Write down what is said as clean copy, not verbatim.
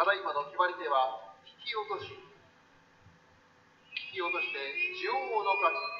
ただいまの決まり手は引き落とし。引き落として中央の勝ち。